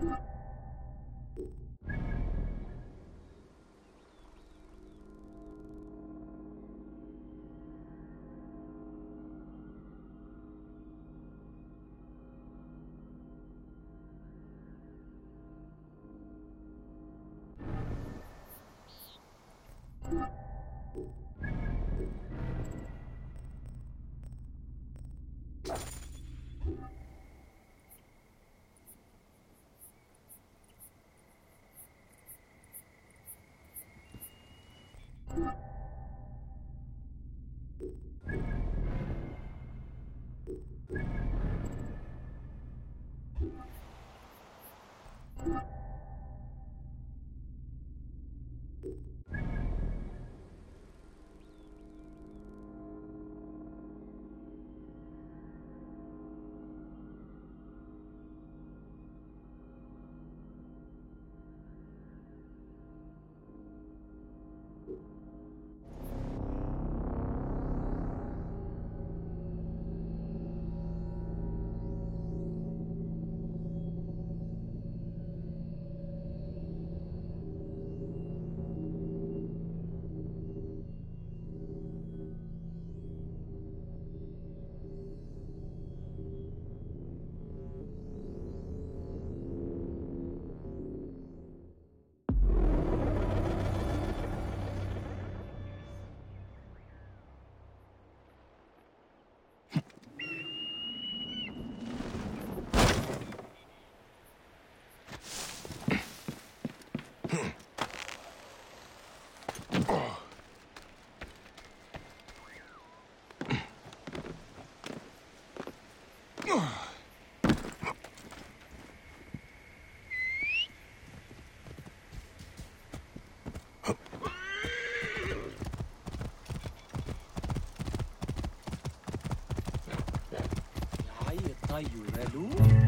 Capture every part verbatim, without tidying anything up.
Ayuralu?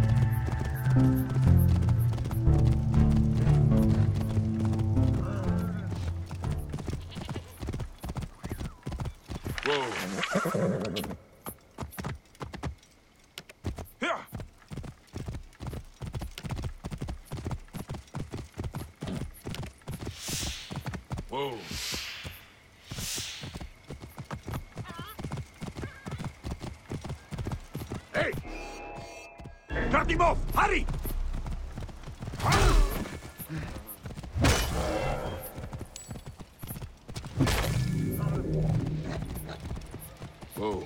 Whoa. Hey! Cut him off! Hurry! Whoa.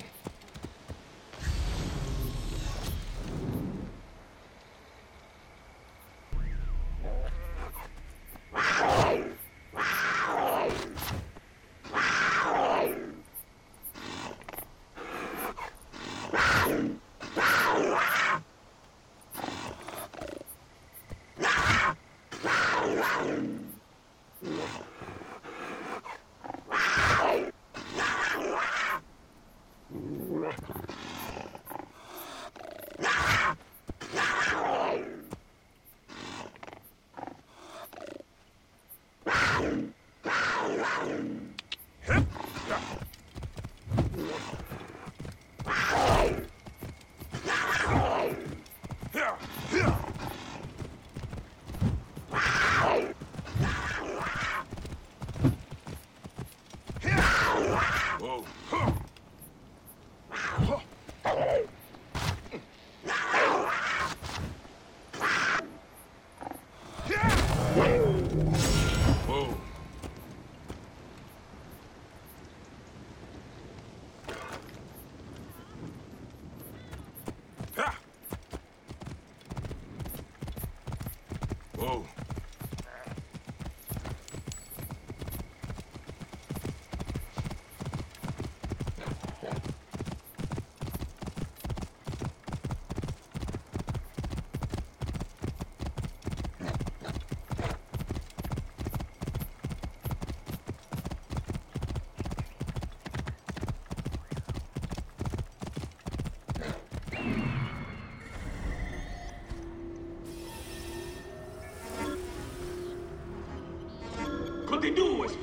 Whoa. Continues!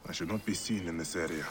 I should not be seen in this area.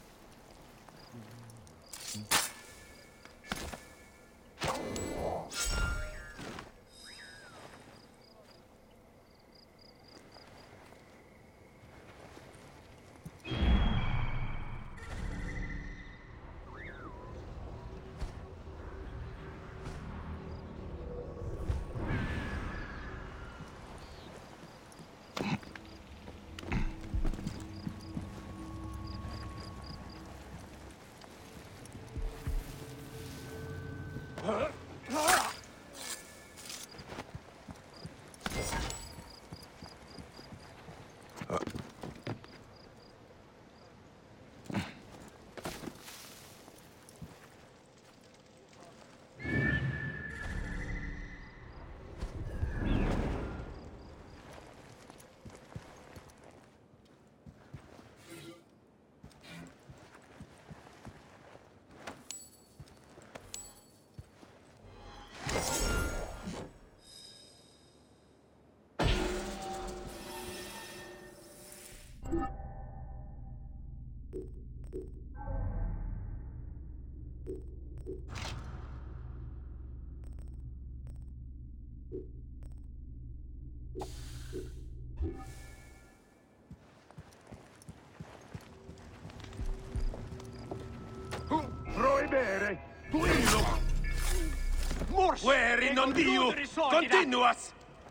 Proibere! Tuilo! Mors! Veri non diu! Continuas!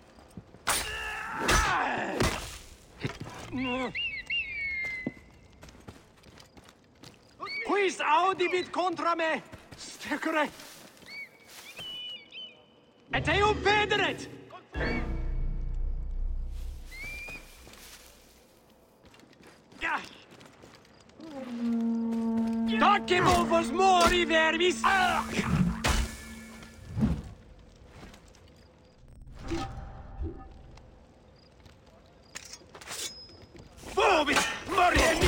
Quis audivit contra me? Stecere! Et eum pederet! Tacemo vos mori, vermis! Vobis! Moriemi!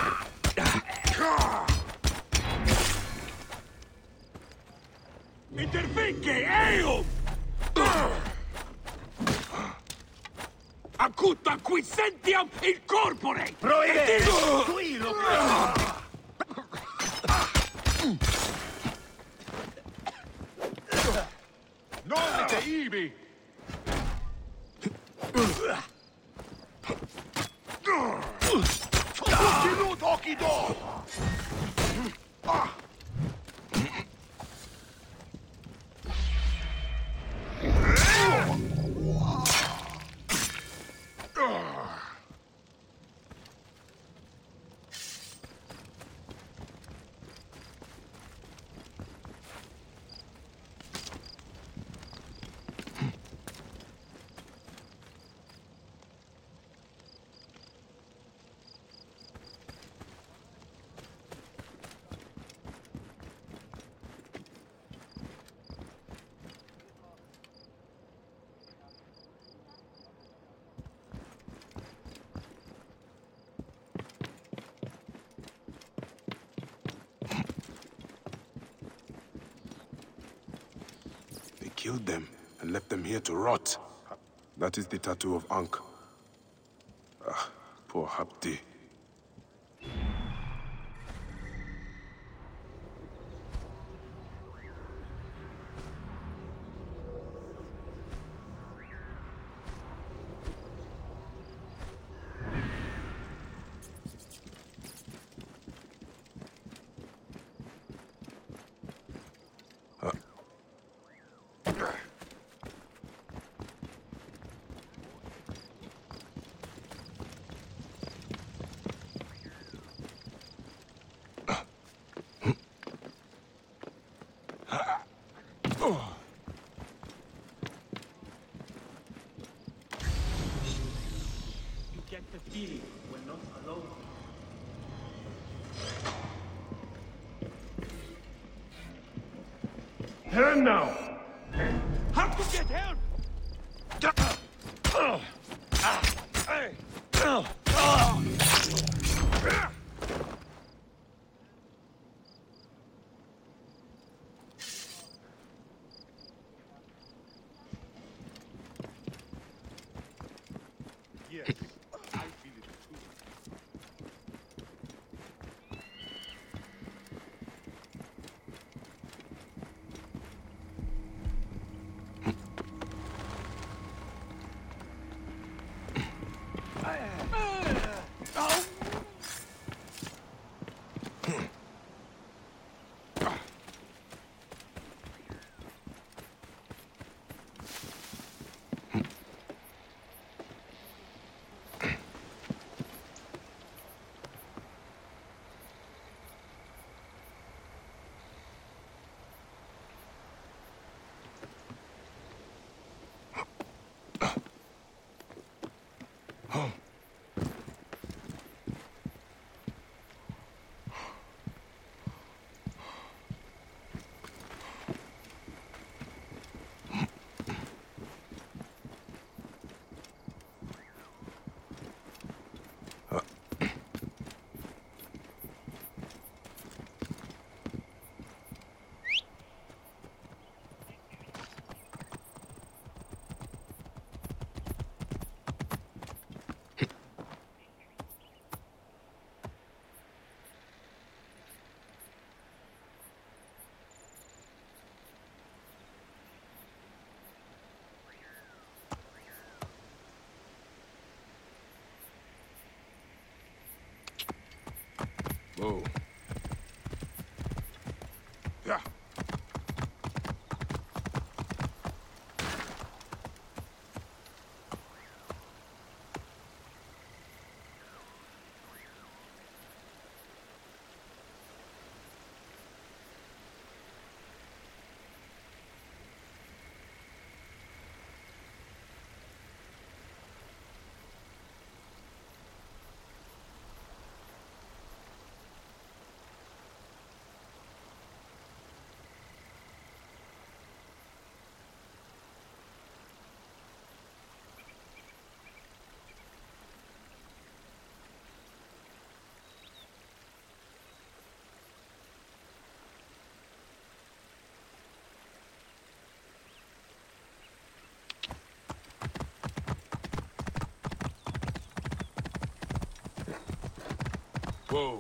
Interfinque eum! Acuta quisentiam in corpore! Proire! Tuilo! Non te ibi! Continut occhido! Killed them and left them here to rot. That is the tattoo of Ankh. Ah, poor Habdi. Get the feeling we're not alone. Turn now! How to get help? Yes, I feel it too. Whoa. Yeah. Whoa.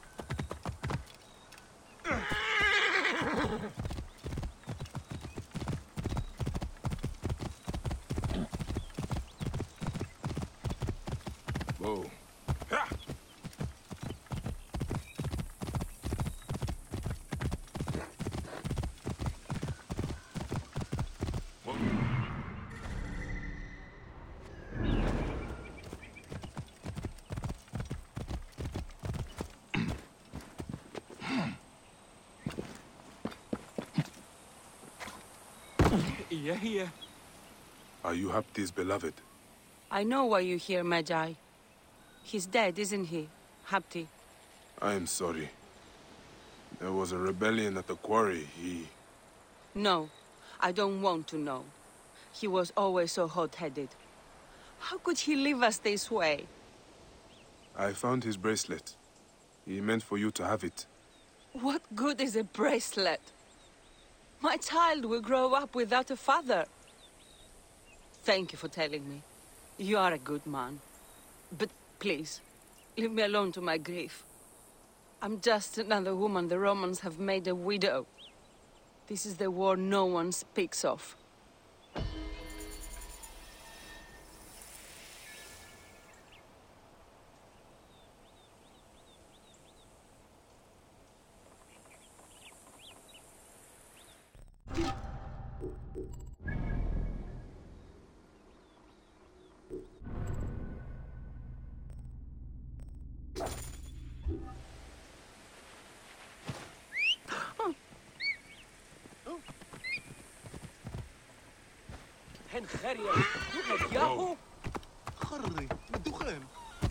Whoa. Ha! Yeah, yeah. Are you Hapti's beloved? I know why you're here, Magi. He's dead, isn't he, Hapti? I am sorry. There was a rebellion at the quarry. He... No, I don't want to know. He was always so hot-headed. How could he leave us this way? I found his bracelet. He meant for you to have it. What good is a bracelet? My child will grow up without a father. Thank you for telling me. You are a good man. But please, leave me alone to my grief. I'm just another woman the Romans have made a widow. This is the war no one speaks of. هن خريا يومك ياهو خري بالدخان.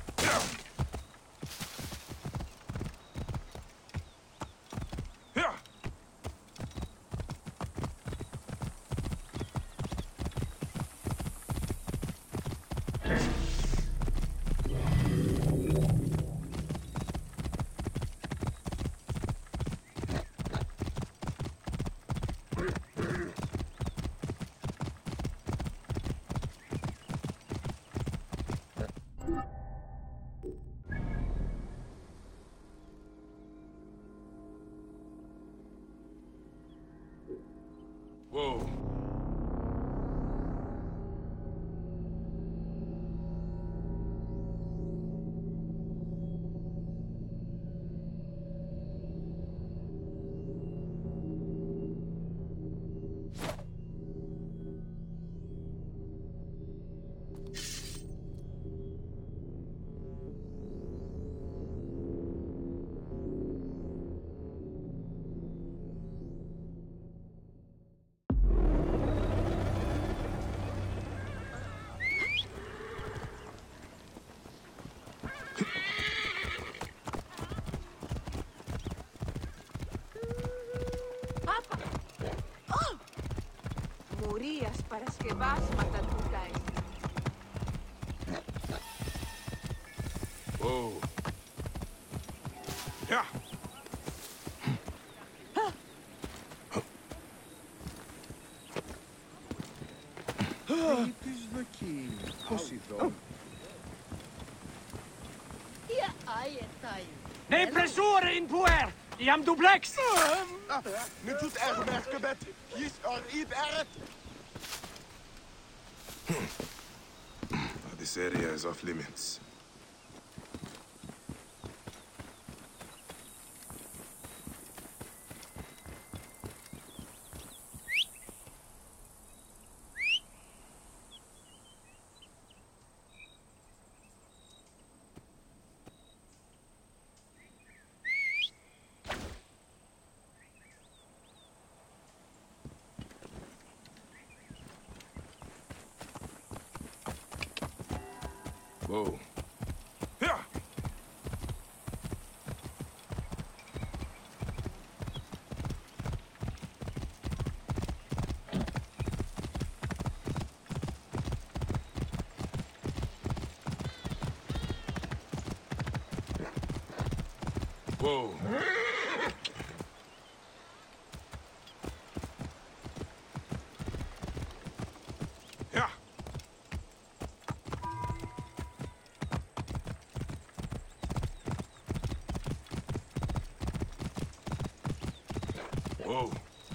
Whoa. Morías Παρασκευάς ματατούκαες. Whoa. Yeah. Nee pressoren in puer! Jam duplex! Nu doet er merken met. Hier are eat at. This area is off limits. Whoa. Yeah. Whoa. Yeah. Whoa.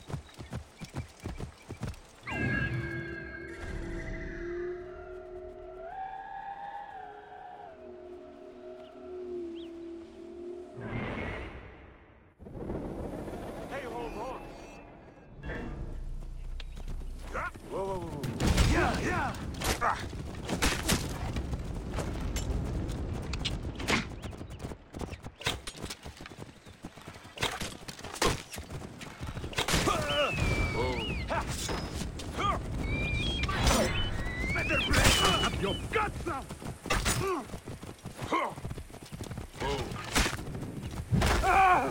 Hey, hold on. Whoa, whoa, whoa, whoa. Yeah, yeah. Ah. Whoa. Better play up your guts out. Whoa. Ah.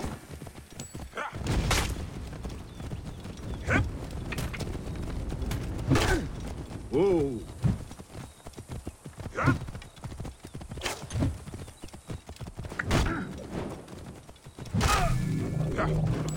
Whoa. Yeah. Yeah.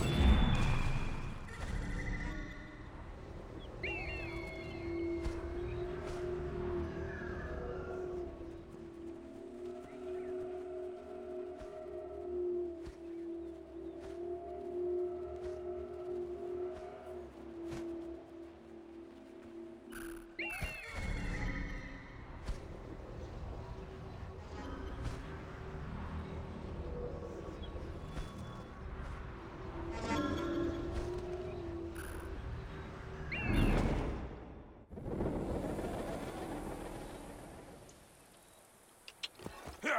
Yeah.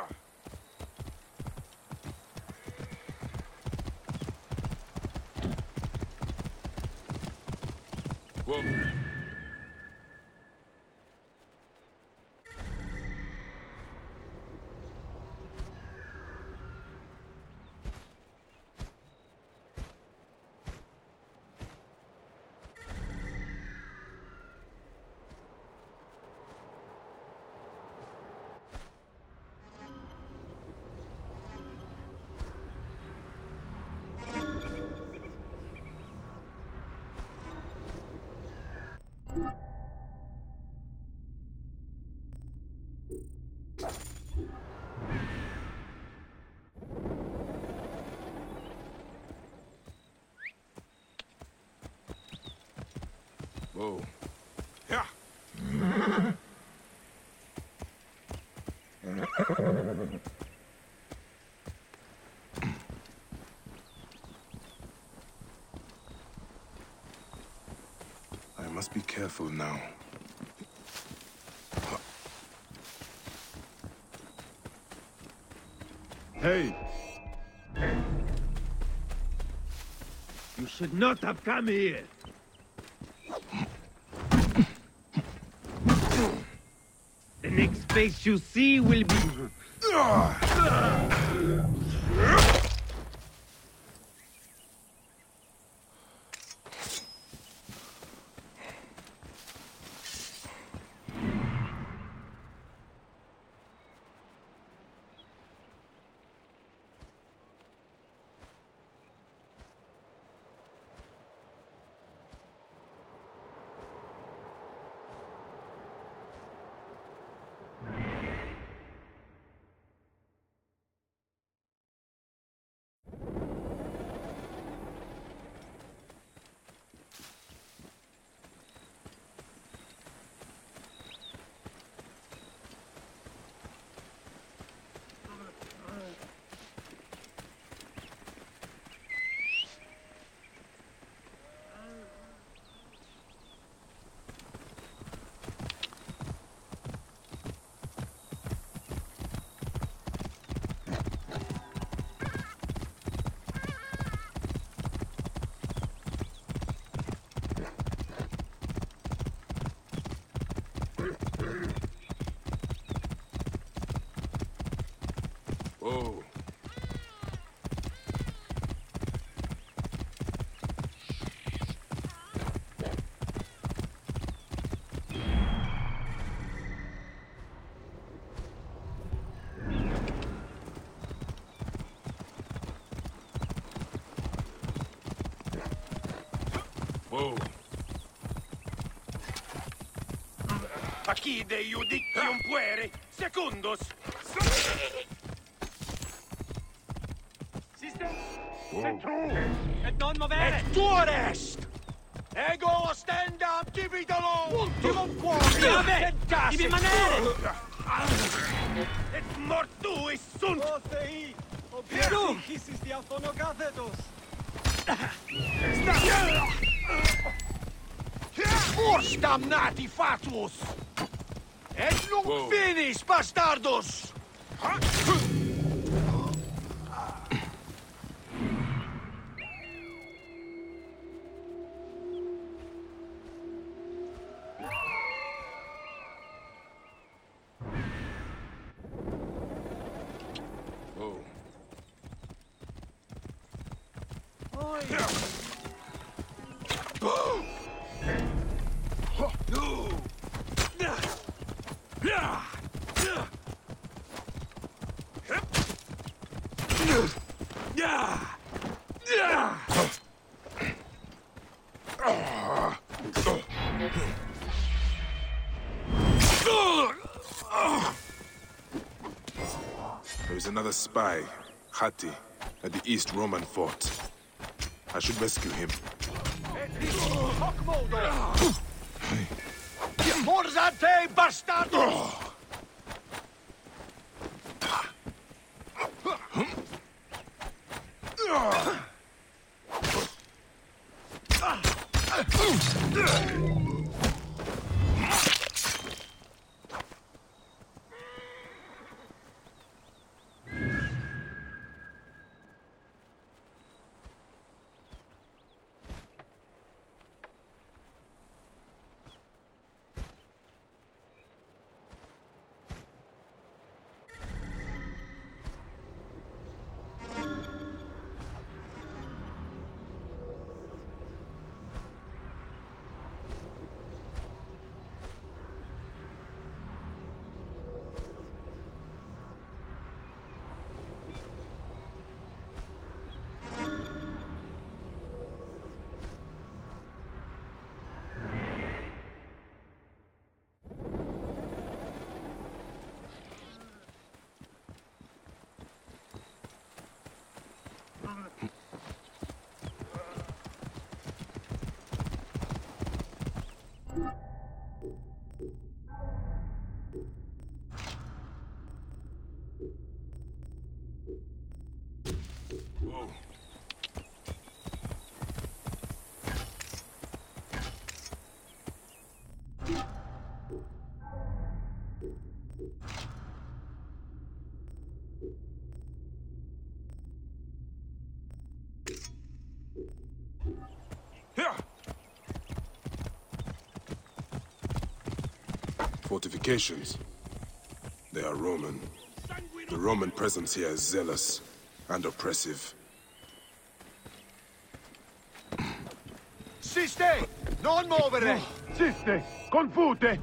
Whoa. Whoa. Yeah. I must be careful now. Hey. You should not have come here. The next face you see will be... Whoa. Whoa. Achide iudicium pueri, secundus. System! Whoa. Et non movere! Et tuo rest! Ego ostenda dividolo! Ultimum quorum! Iave! Ibi manere! Et mortuis sunt! O thei! Objectis is diaphonogathetus! Urs damnati fatus! Et nunc Whoa. finis, bastardus! Whoa. There is another spy, Hatti, at the East Roman fort. I should rescue him. Et hic hoc modo! Forza te, bastardus! Whoa. Fortifications. They are Roman. The Roman presence here is zealous and oppressive. Siste! Non movere! Siste! Confute!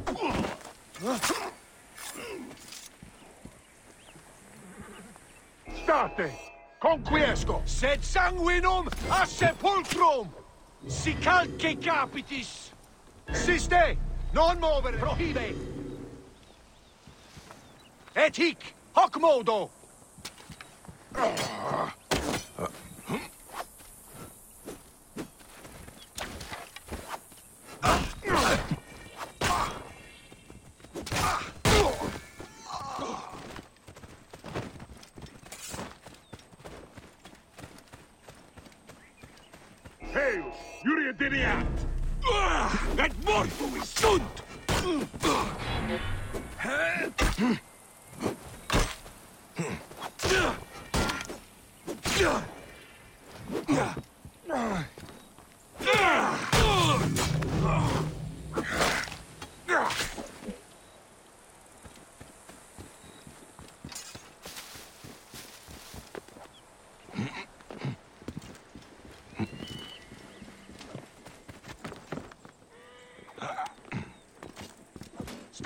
State! Conquiesco! Sed sanguinum a sepulcrum! Si calce capitis! Siste! Non movere! Prohibe! Et hic! Hoc modo! Heus, Iuria deniat! Et mortuis sunt!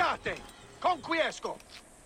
state! Conquiesco!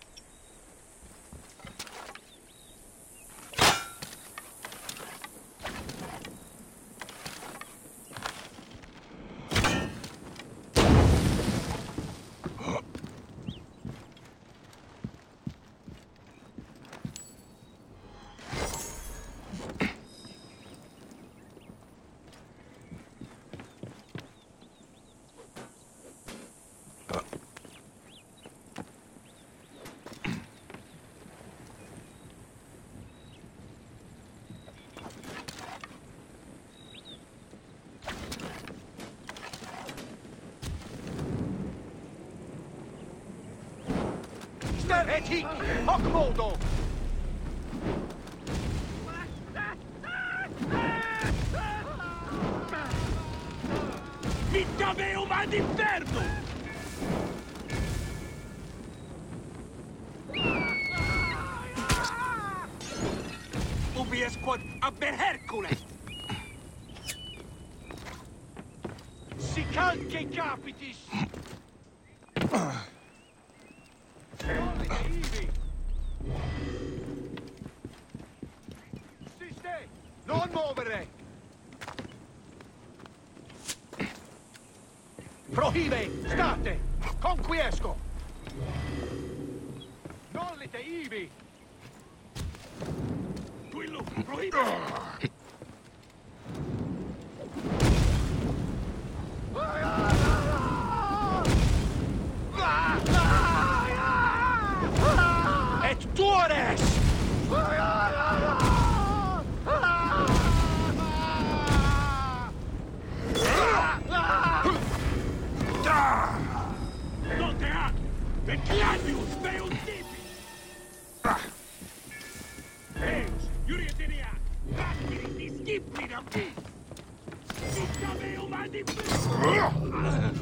Et hic, hoc modo! Vita meo va d'inferno! Ubi esquod aber Hercules! Si calce capitis! Siste! Non muovere! Prohibe! State! Conquiesco! Non lite ivi! Quello prohibe! Et tuores! Note ac! Vecchiadius meum tibi! Eus, iurietenia! Raspiri disciplinam! Vita meo va d'inferno!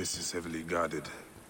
place is heavily guarded.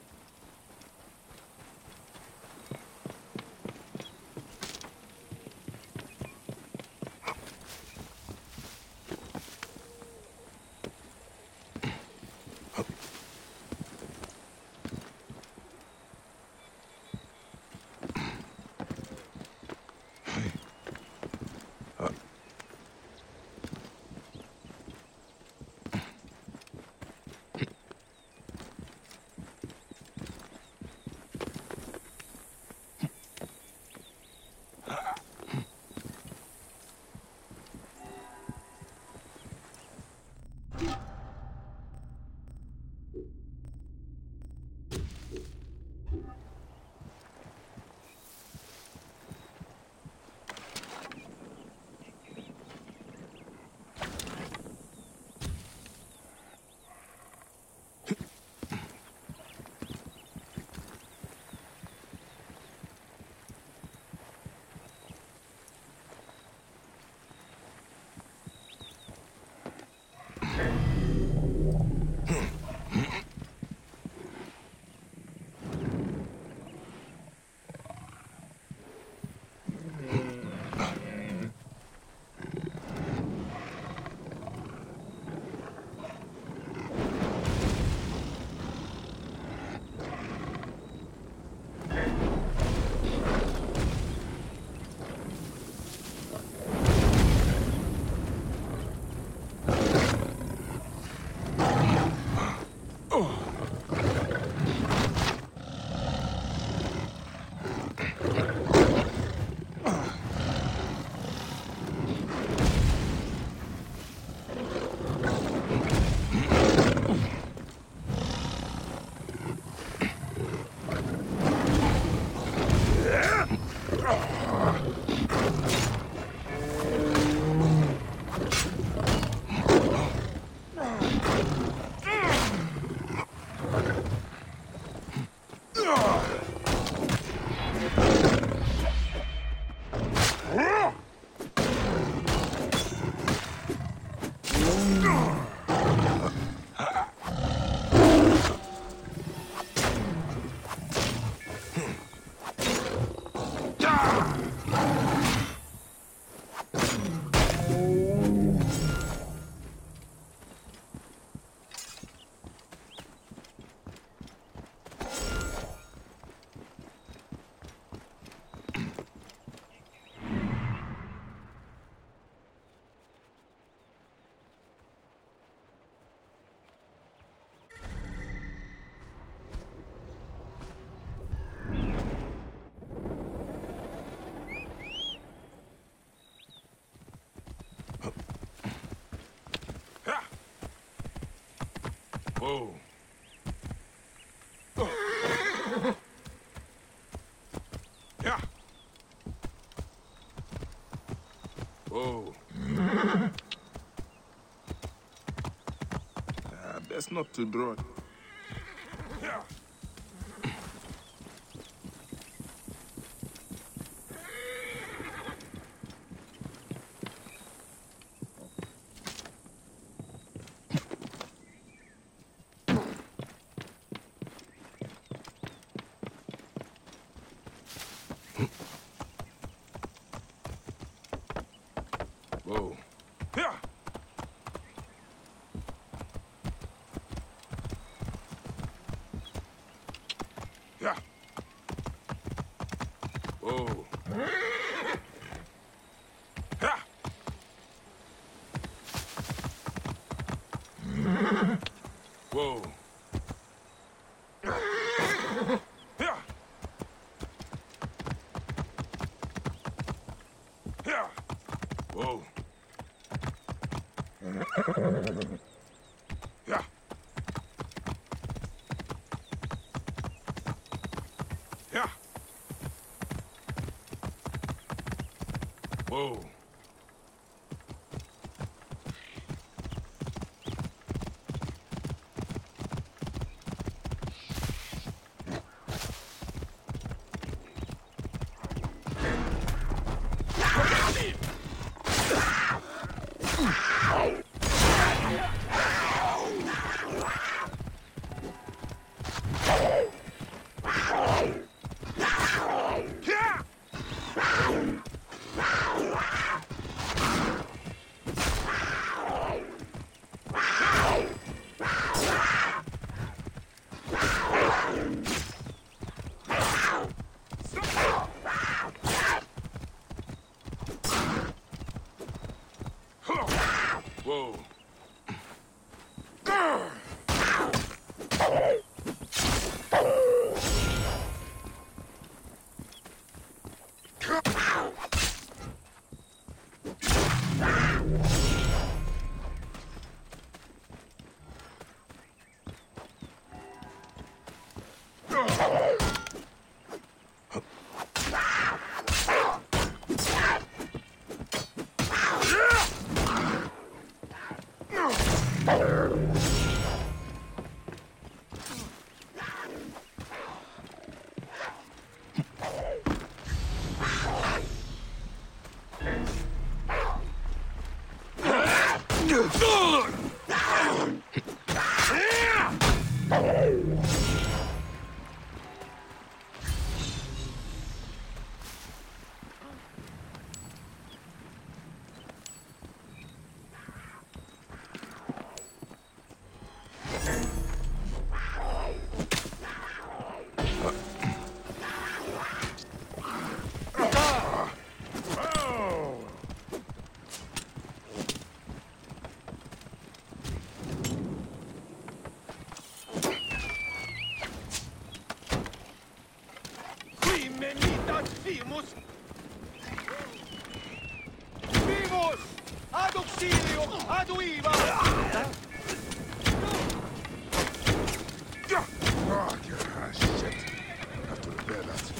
Whoa. Yeah. Whoa. Uh, best not to draw. Yeah. Whoa. Yeah. Yeah. Whoa. Yeah. Whoa. Yeah. Yeah. Whoa. Yeah. Yeah. Whoa. Combatimos! Vivos! Ad auxilio! Ad uiva! Oh, God, shit. I have to repair that.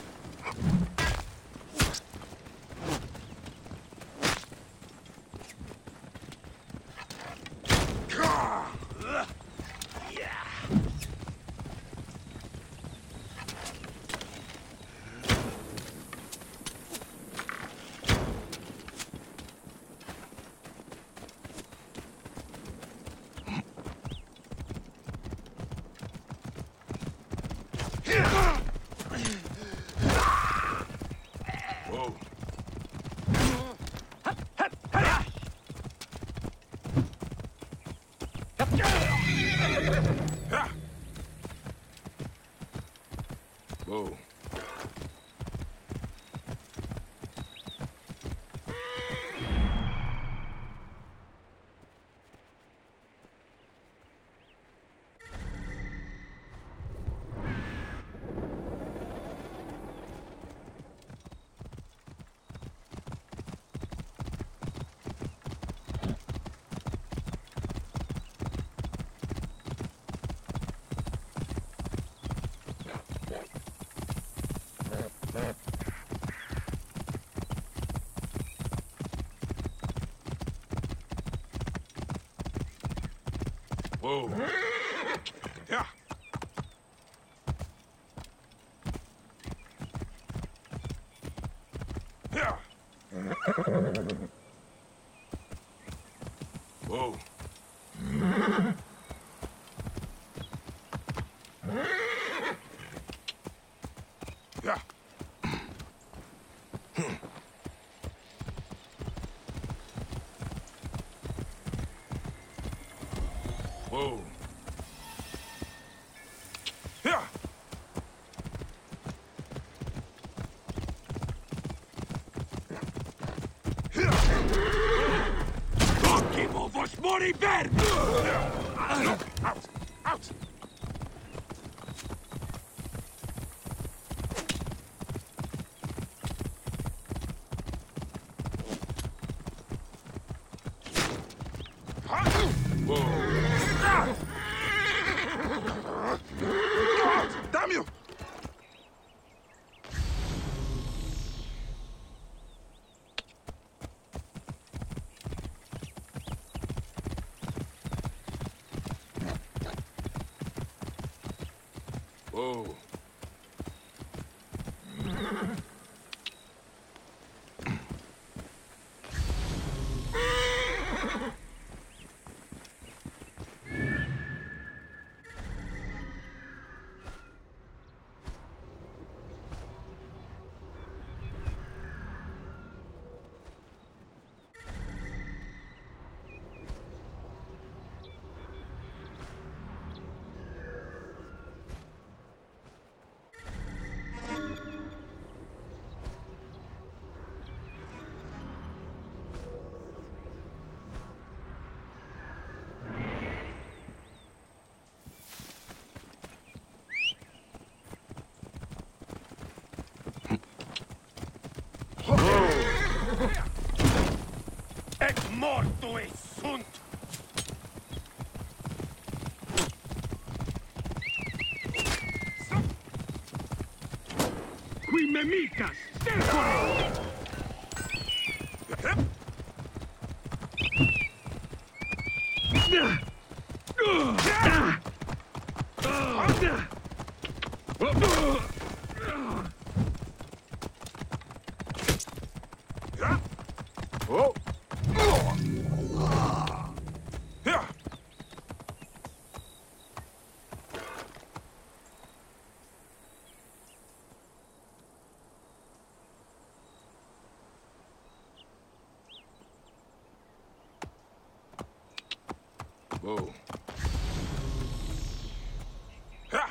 Whoa. Whoa. Whoa. Yeah. Yeah. Whoa. Yeah. Whoa. Yeah. Occhio, vos mori verdi! Look, out! Out! Whoa. God, damn you! Whoa. Et morto e sunt! Qui memicas! Stercore! Oh. Yeah. Whoa. Ha!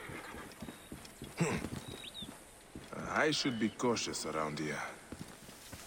I should be cautious around here.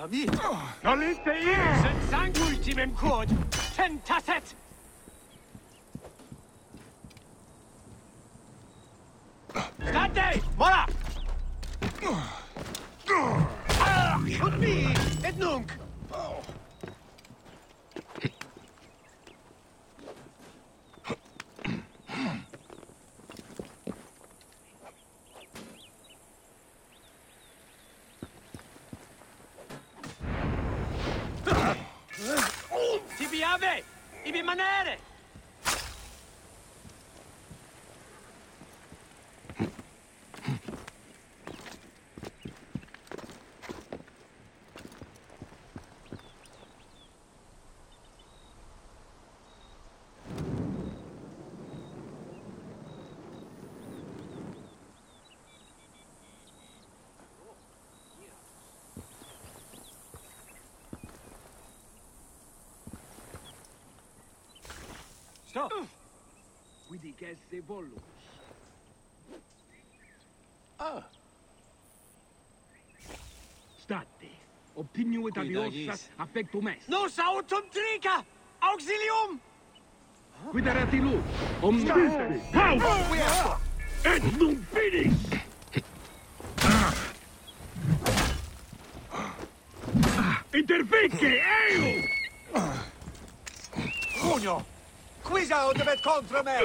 vi. Non lite i! Sen ultimem kod. Tentatet! State! Mola! Ah, could be! Et nunc! Tibi ave! Ibi manere! Stop! Quindi che se vollus. Ah! State. Obtinuit adiossas affectum est. Nos autum trica! Auxilium! Quiderati lu. Omnibus. How? Et nunc finis! Interfice, eo! Cugno! Quisa odevet contra me!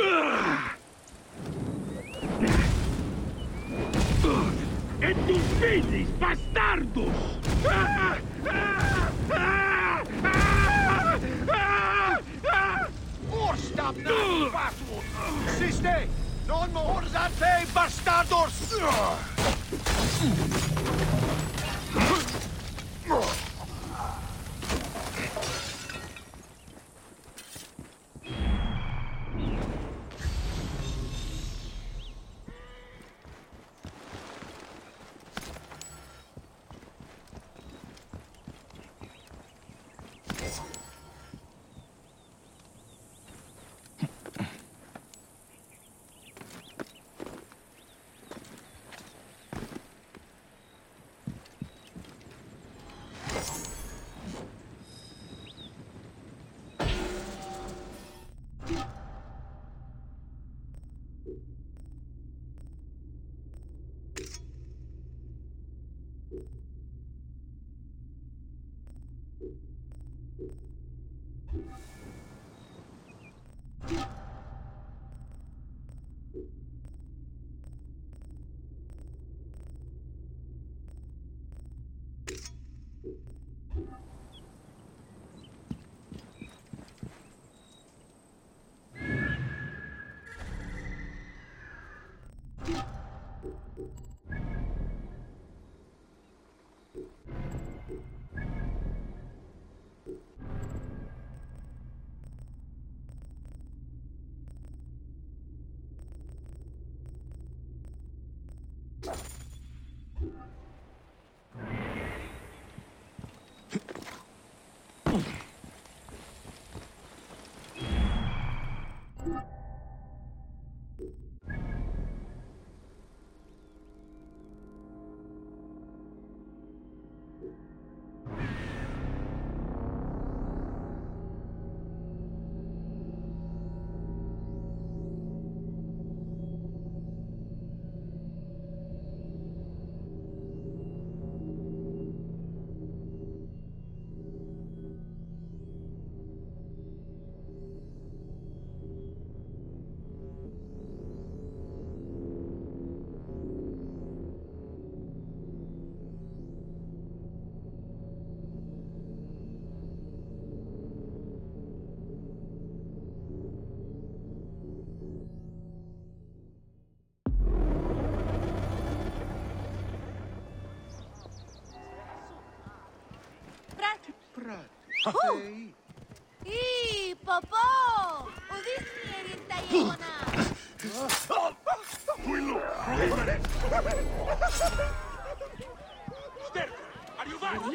Et nunc finis, bastardus! Orstab nas patur! Siste! Non mors a te, bastardos! Hey. Ii, popò! Odyssey erintäjämona! Sterk! Arrivati!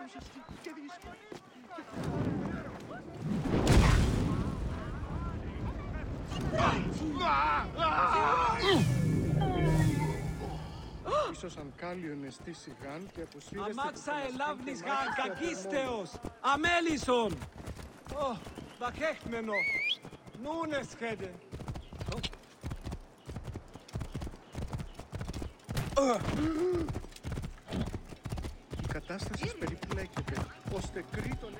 εσύ και δύσκολη. Ίσως αν κάλιον εστίσει γαν και αποσύρεστε... Αμάξα ελάβνης γαν, κακίστεος, αμέλισσον! Ω, βακέχτμενο, νούνε σχέδε. Η κατάσταση περιπλέκεται, ώστε κρίτον...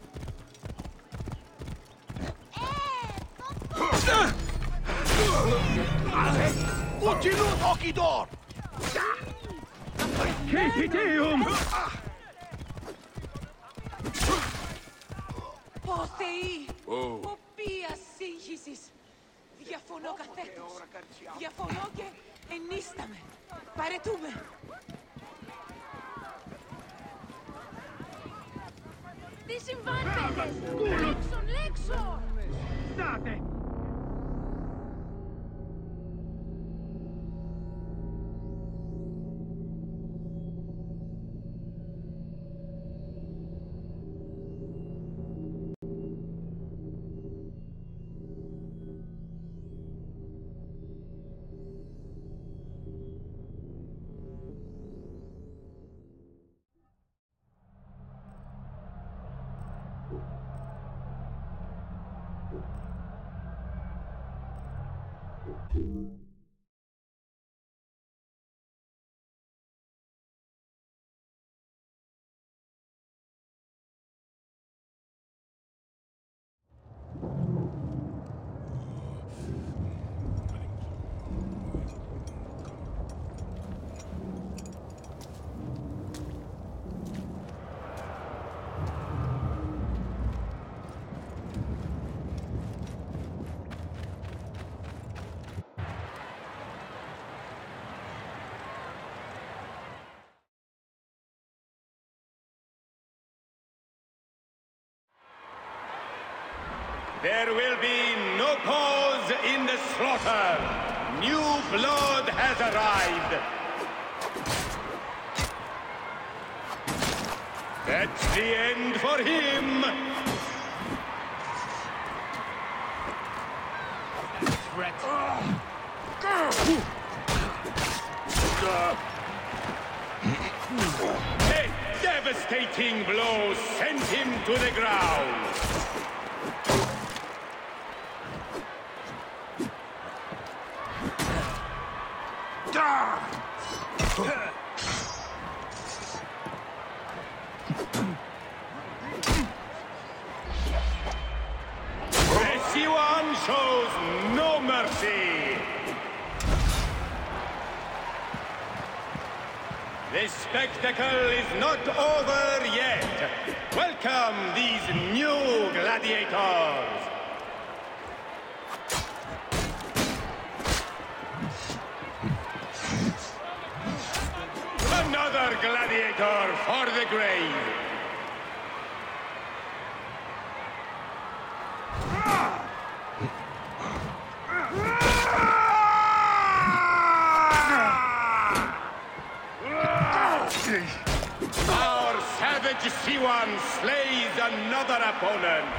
Utilo Okidor! Ω Θεοί! Οποία σύγχυσης! Διαφωνώ καθέτος! Διαφωνώ και ενίσταμαι! Παρετούμε! Τι συμβάνει, παιδες! Λέξον, λέξον! State! There will be no pause in the slaughter. New blood has arrived. That's the end for him. Threat. A devastating blow sent him to the ground. One shows no mercy. The spectacle is not over yet. Welcome these new gladiators. Another gladiator for the grave. Our savage C one slays another opponent.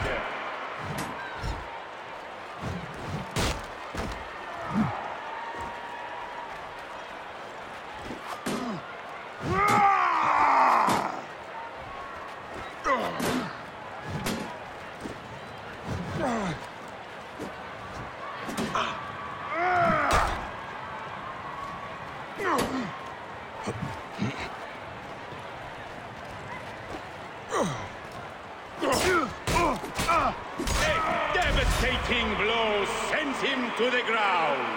A devastating blow sends him to the ground.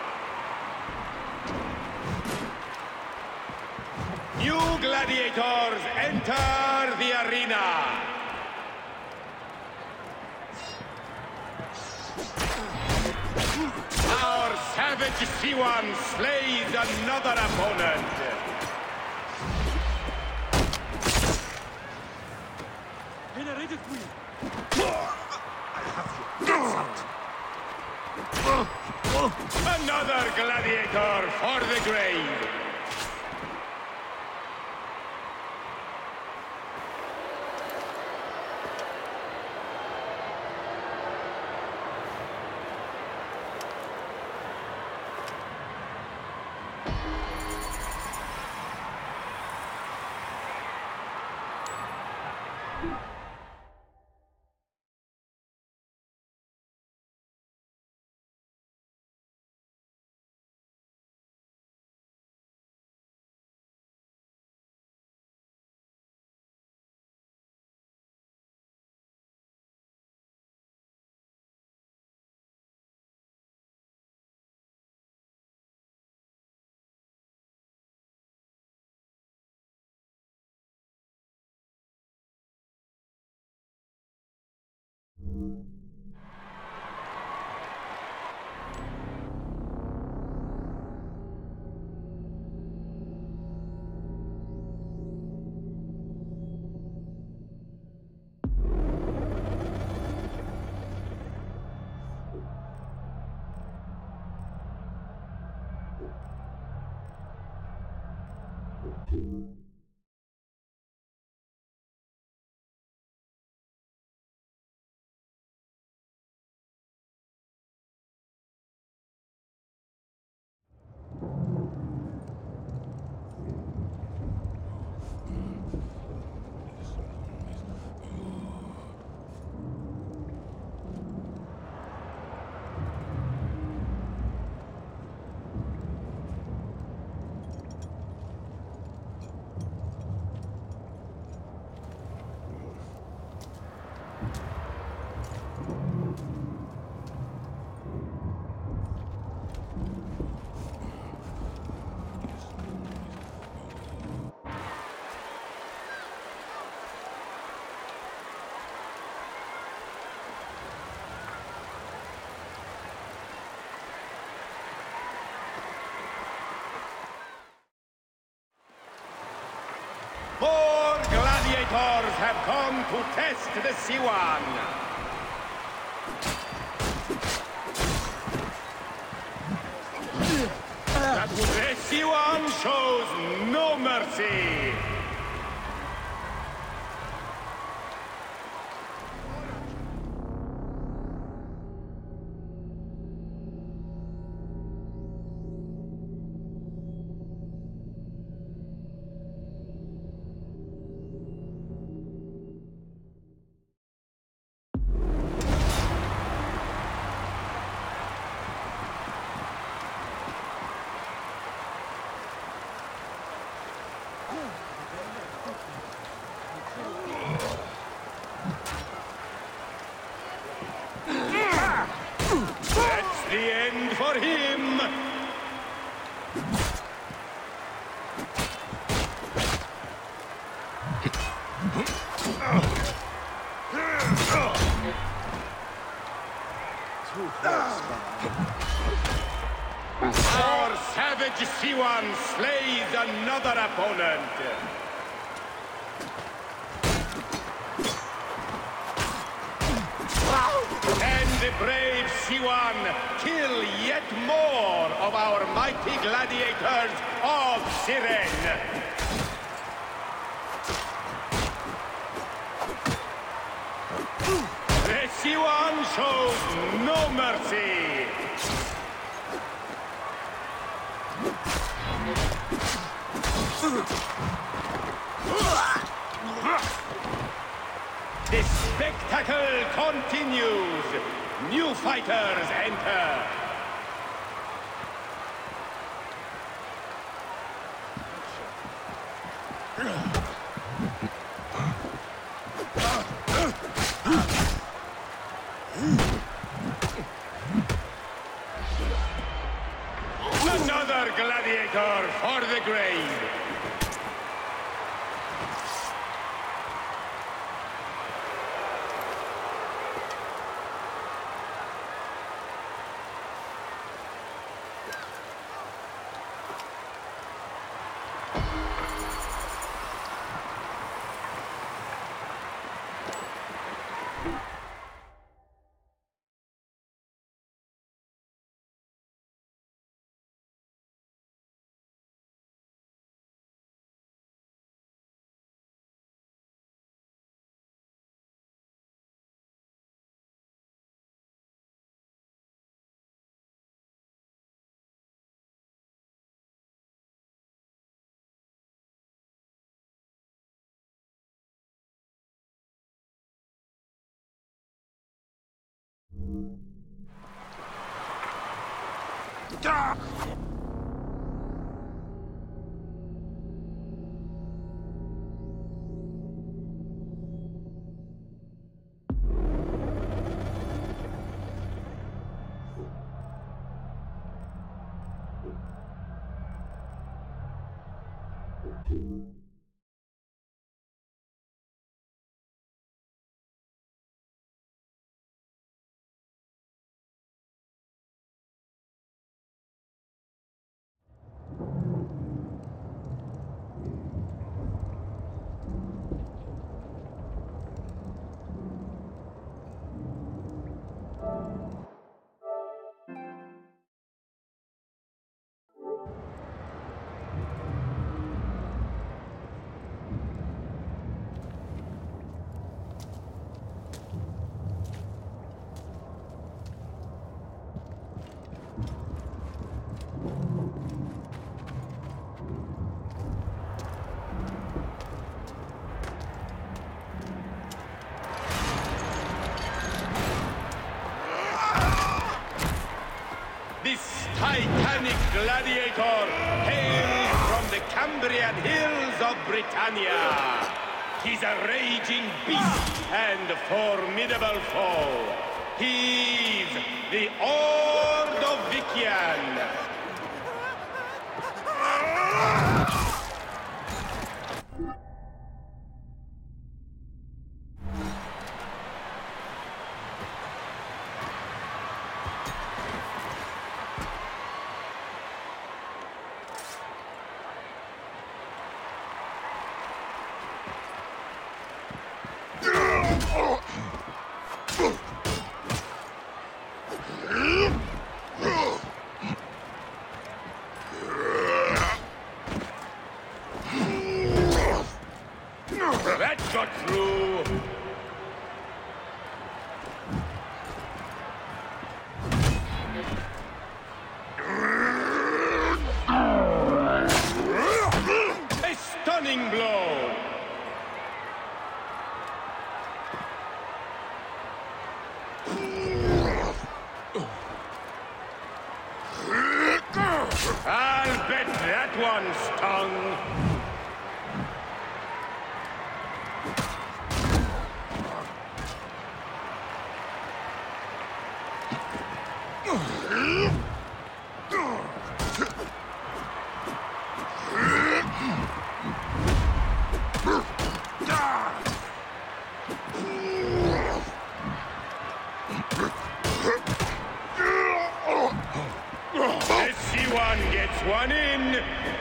New gladiators enter the arena. Our savage C one slays another opponent. Generated queen. Another gladiator for the grave. gladiators have come to test the Siwan. That the Siwan shows no mercy. That's the end for him! Our savage Siwan slays another opponent! And the brave Siwan kill yet more of our mighty gladiators of Siren! The Siwan shows no mercy! The spectacle continues! New fighters enter! Another gladiator for the grave! This titanic gladiator hails from the Cambrian hills of Britannia. He's a raging beast and a formidable foe. He's the Ordovician. That got through. A stunning blow. I'll bet that one stung. The C one gets one in.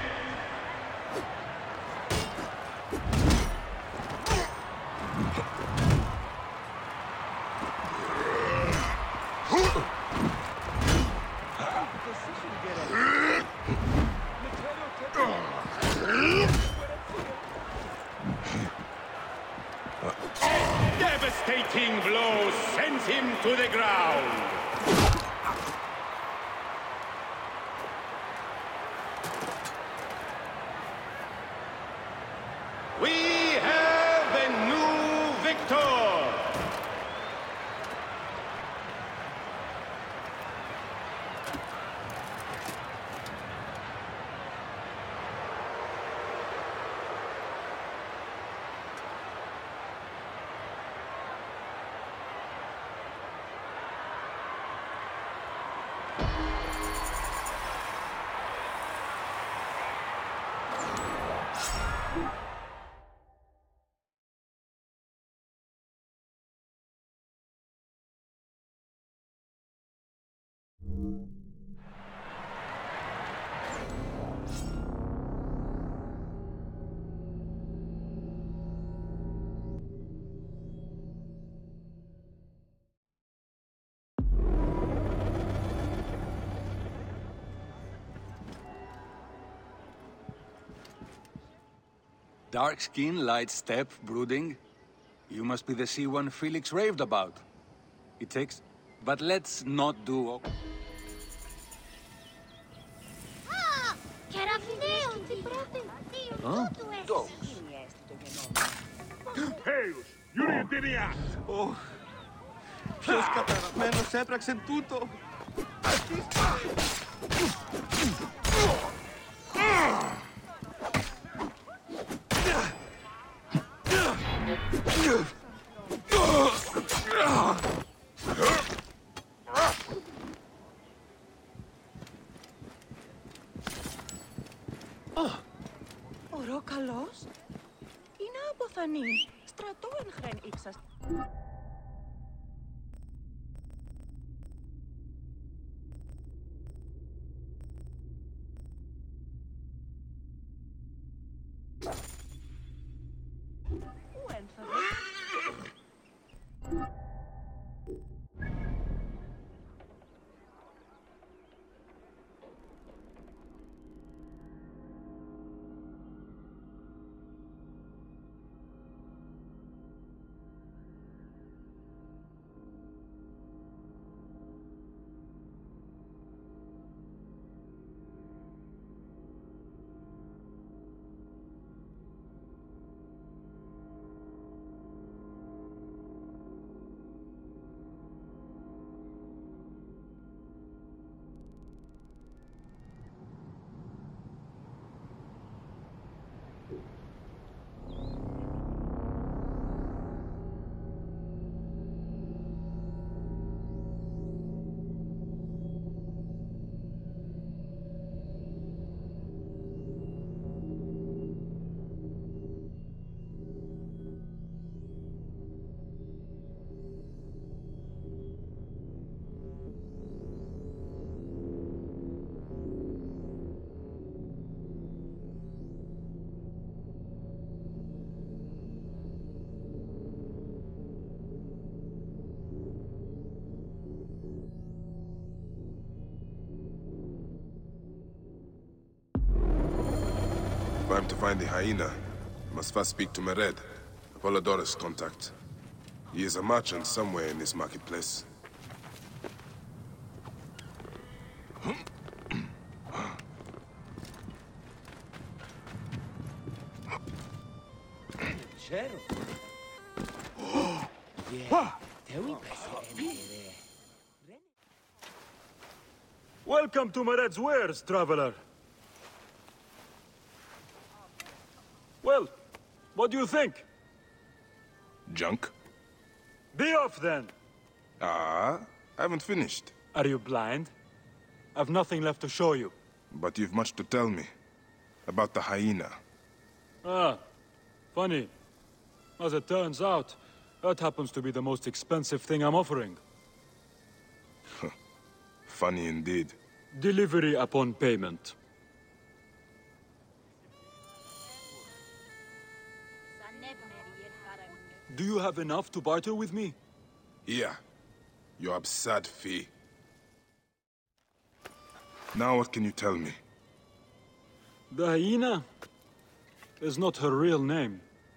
Devastating blow sends him to the ground. We have a new victor! Dark skin, light step, brooding. You must be the C one Felix raved about. It takes... But let's not do... Ah! Κεραυνέονται πρώτοι. Huh? Dogs. Heus, Yuridinia! Ω, ποιος καταραμένος έπραξε τούτο. Ο Ροκαλός είναι αποθανή. Στρατό εν χρέν ύψας. Πού ένθαρε. Time to find the hyena. Must first speak to Mered, Apollodorus' contact. He is a merchant somewhere in this marketplace. Welcome to Mered's wares, traveler. Well, what do you think? Junk? Be off then! Ah, I haven't finished. Are you blind? I've nothing left to show you. But you've much to tell me. About the hyena. Ah, funny. As it turns out, that happens to be the most expensive thing I'm offering. Funny indeed. Delivery upon payment. Do you have enough to barter with me? Here. Your absurd fee. Now what can you tell me? The hyena is not her real name.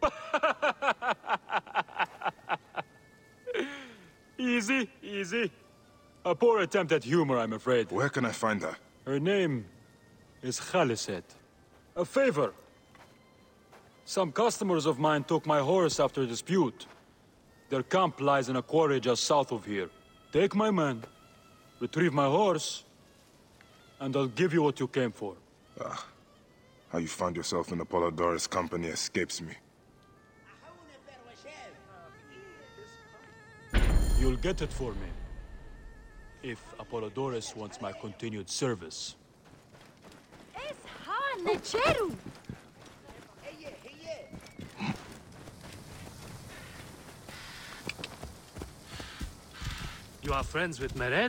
Easy, easy. A poor attempt at humor, I'm afraid. Where can I find her? Her name is Khaliset. A favor. Some customers of mine took my horse after a dispute. Their camp lies in a quarry just south of here. Take my man, retrieve my horse, and I'll give you what you came for. Ah, how you found yourself in Apollodorus' company escapes me. You'll get it for me. If Apollodorus wants my continued service. You are friends with Mered?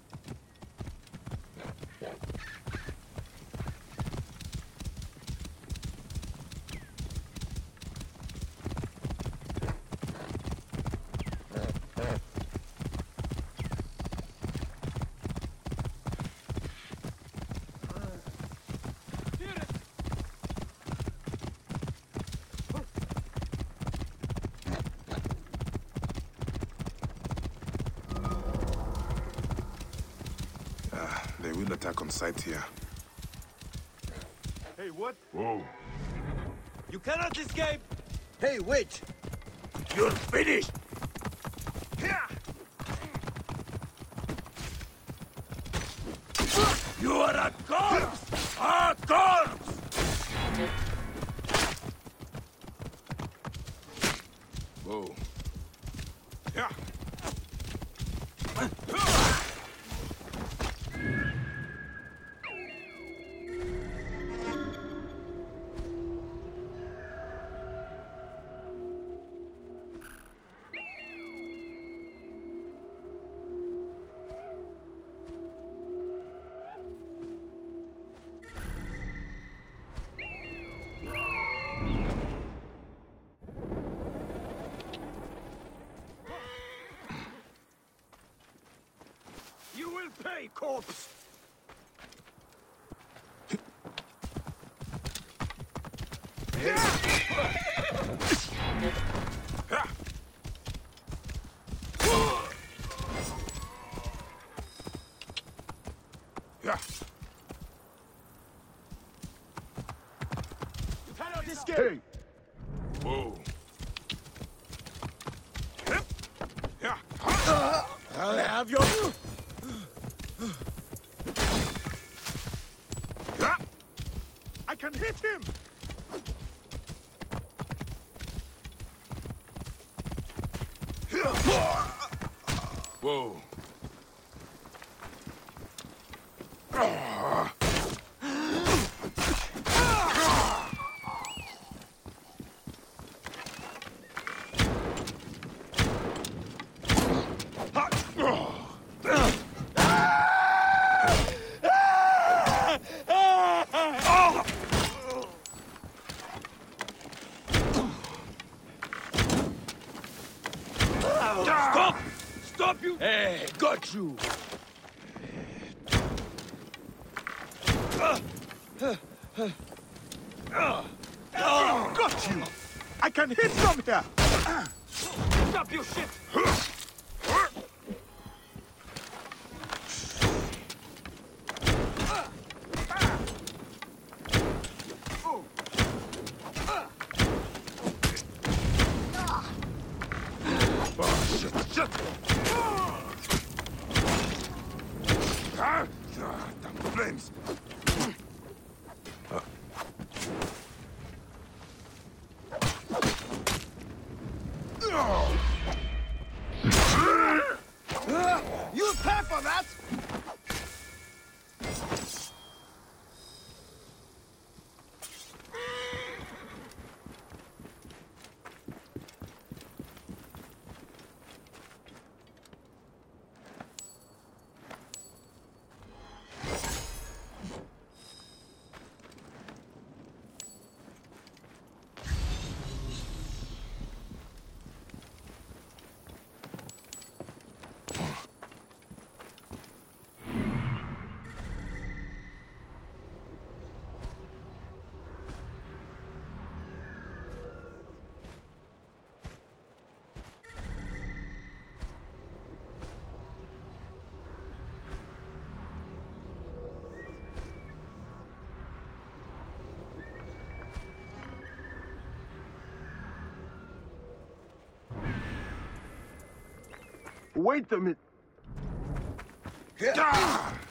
They will attack on sight here. Hey, what? Whoa. You cannot escape! Hey, wait! You're finished! You are a corpse! A corpse! Whoa. Yeah. You will pay, corpse! Yeah. You cannot escape! Hey. Whoa. Yeah. I'll have your... I can hit him! Whoa. Stop! Stop you! Hey, got you! Oh, got you! I can hit from here! Stop your shit! Oh, shit, shit! Ah, damn flames! You'll pay for that! Wait a minute. Ah!